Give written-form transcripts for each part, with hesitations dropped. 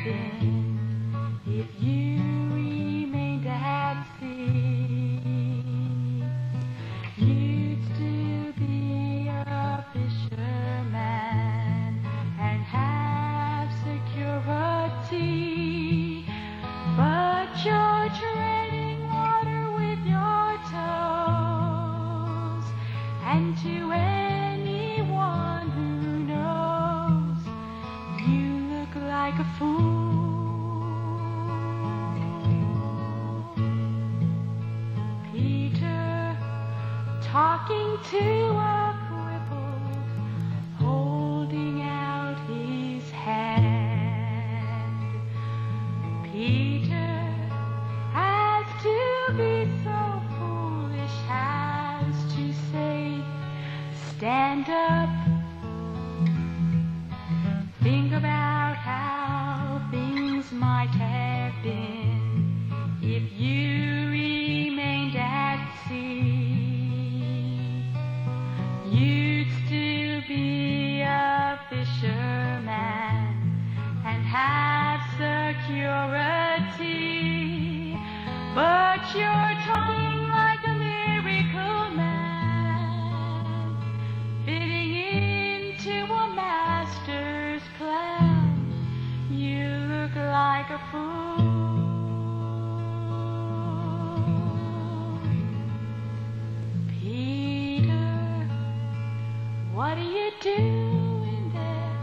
been if you remained at sea. You'd still be a fisherman and have security, but you're treading water with your toes, and to anyone who knows, you look like a fool. Peter, talking to a cripple, holding out his hand. Peter has to be so foolish as to say, stand up. Think about how things might have been if you remained at sea. You'd still be a fisherman and have security, but you're talking like a miracle man, fitting into a master's plan. You look like a fool. Peter, what are you doing there,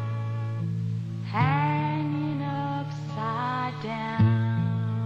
hanging upside down?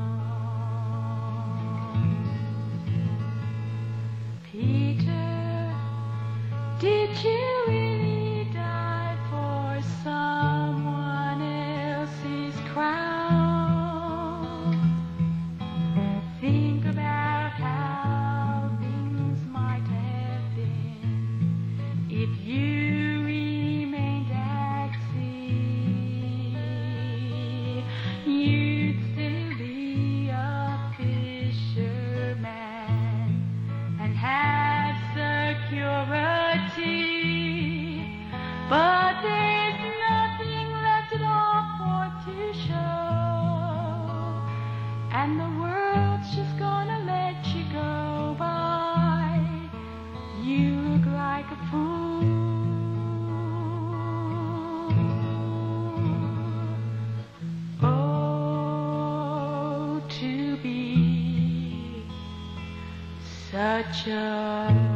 Peter, did you really die for someone else's crown? Think about how things might have been if you remained at sea. You'd still be a fisherman and have security, but there's nothing left at all for to show, and the world's just gonna let you go by. You look like a fool. Oh, to be such a